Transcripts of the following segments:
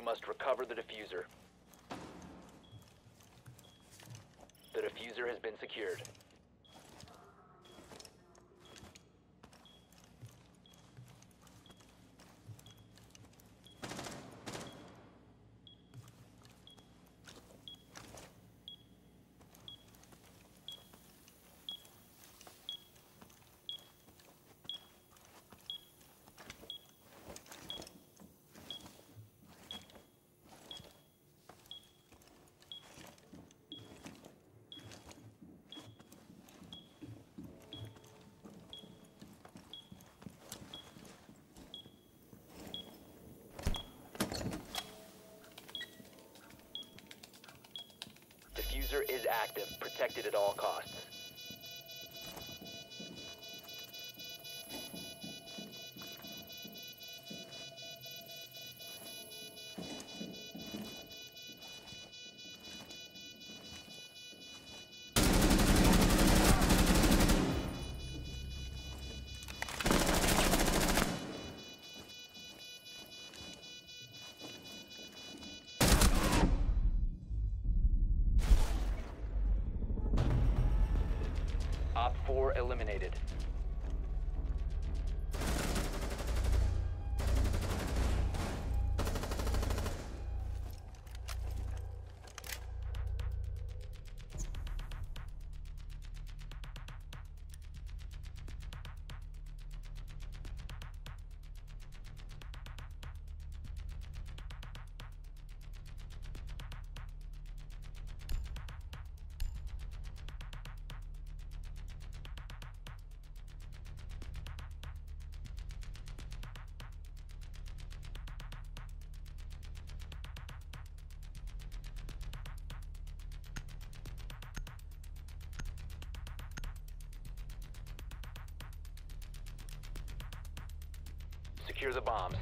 You must recover the diffuser. The diffuser has been secured. Diffuser is active, protected at all costs. Op 4 eliminated. Secure the bombs.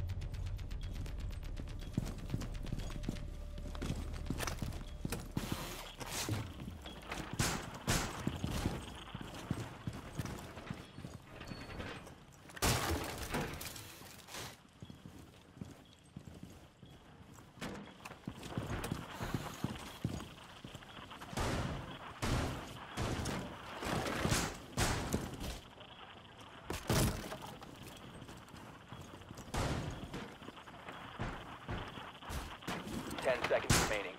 Seconds remaining.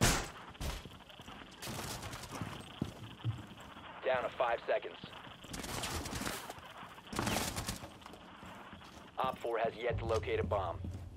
Down to 5 seconds. Op 4 has yet to locate a bomb.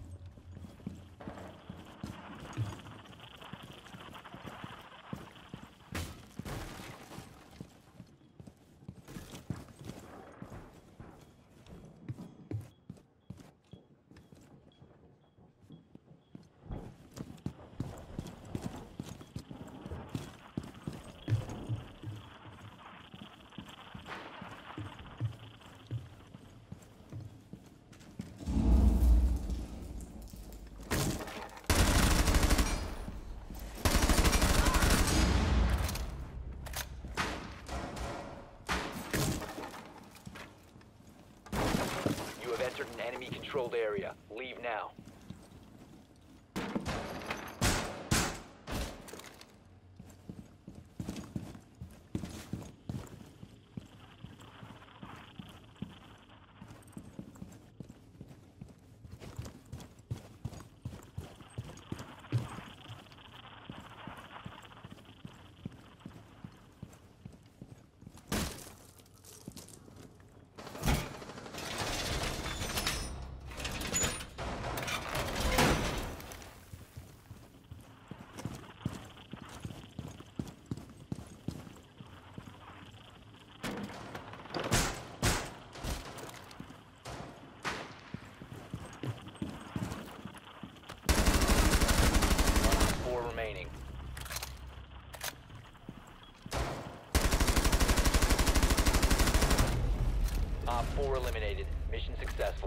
Entered an enemy-controlled area. Leave now. Remaining. Op 4 eliminated. Mission successful.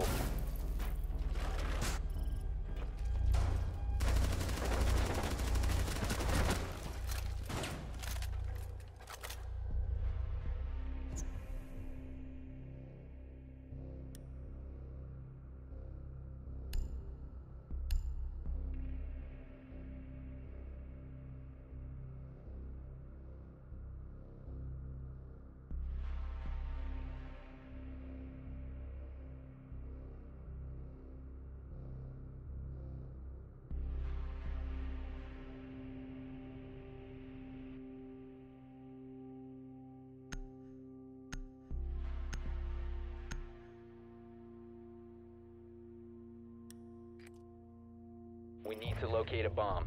We need to locate a bomb.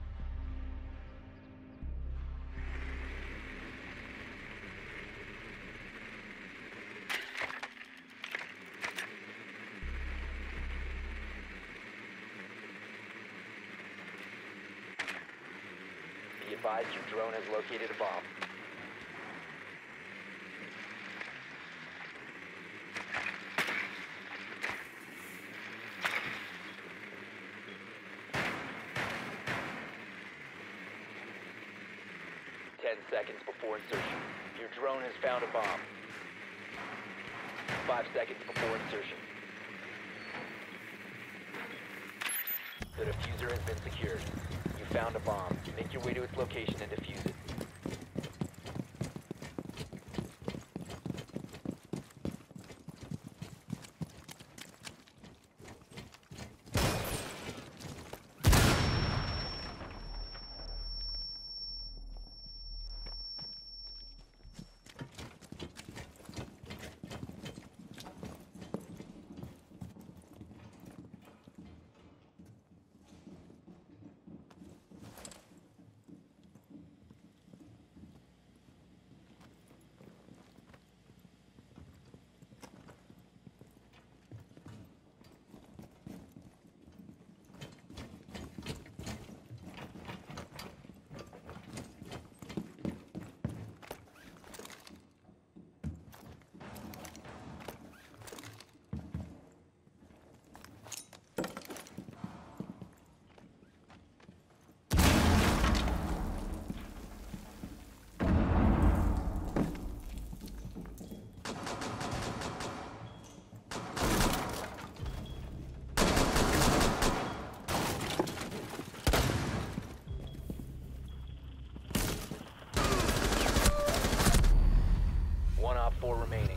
Be advised your drone has located a bomb. Seconds before insertion. Your drone has found a bomb. 5 seconds before insertion. The diffuser has been secured. You found a bomb. Make your way to its location and defuse it. Four remaining.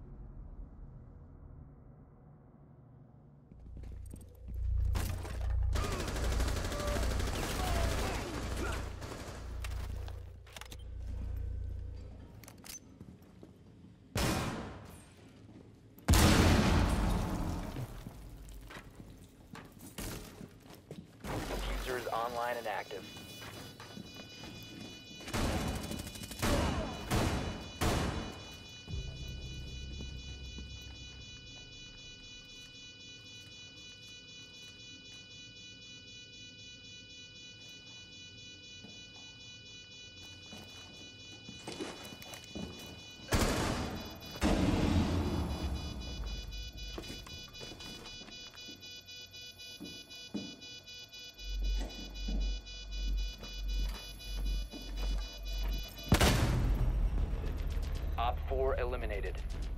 Diffuser is online and active. Op 4 eliminated.